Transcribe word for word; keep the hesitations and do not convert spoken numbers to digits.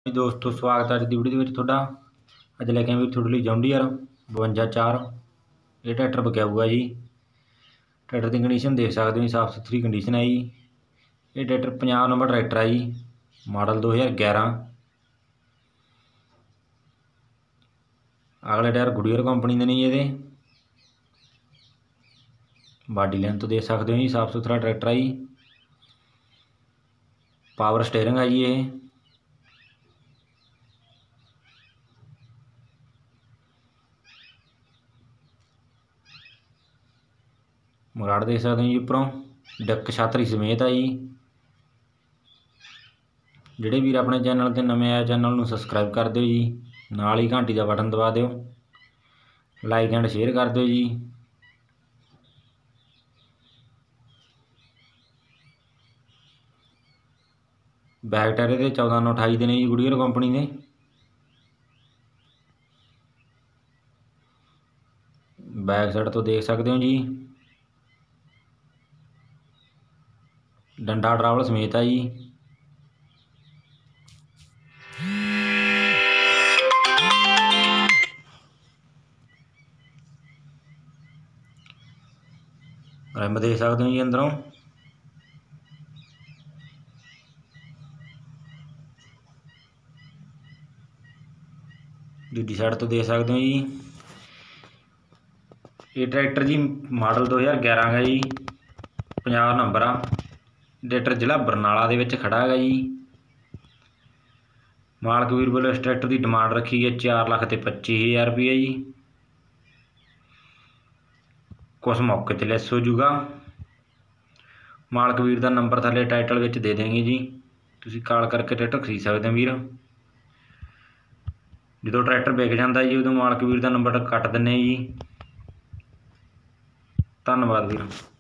दोस्तों स्वागत है अज की वीडियो थोड़ा अज लैके आए भी थोड़े लिए जॉन्डियर बवंजा चार ये ट्रैक्टर बिकया हुआ जी। ट्रैक्टर की कंडीशन देख सकते हो, साफ सुथरी कंडीशन है जी। ये ट्रैक्टर पंजाब नंबर ट्रैक्टर है जी, मॉडल दो हज़ार ग्यारह। अगले टायर गुडियर कंपनी के नहीं ये बॉडी लाइन तो देख सकते हो जी, साफ सुथरा ट्रैक्टर है जी। पावर स्टेयरिंग है जी। ये मुराड़ देख सकते हो जी, उपरों डक छातरी समेत है जी। ਜਿਹੜੇ ਵੀਰ अपने चैनल पर नवे आए चैनल में सबसक्राइब कर दो जी, नाल ही घंटी का बटन दबा दो, लाइक एंड शेयर कर दो जी। बैक टायर ये चौदह नौ अठाई के ने जी, गुडियर कंपनी ने। बैक साइड तो देख सकते हो जी, डंडा ड्रावल समेत है जी। रिम देख सकते हो जी अंदरों। दूजी साइड तो देख सकते हो जी। ये ट्रैक्टर जी मॉडल दो हज़ार ग्यारह का जी, पंजाब नंबर आ। ट्रैक्टर जिला बरनाला दे विच खड़ा है जी। मालक वीर वालों इस ट्रैक्टर की डिमांड रखी है चार लख तो पच्ची हज़ार रुपये जी। कुछ मौके ते लैस हो जूगा। मालक वीर का नंबर थले टाइटल विच दे देंगे जी, तुसीं कॉल करके ट्रैक्टर खरीद सकते हो वीर। जो ट्रैक्टर विक जाता जी उदों मालक वीर का नंबर कट दिंदे जी। धन्नवाद वीर।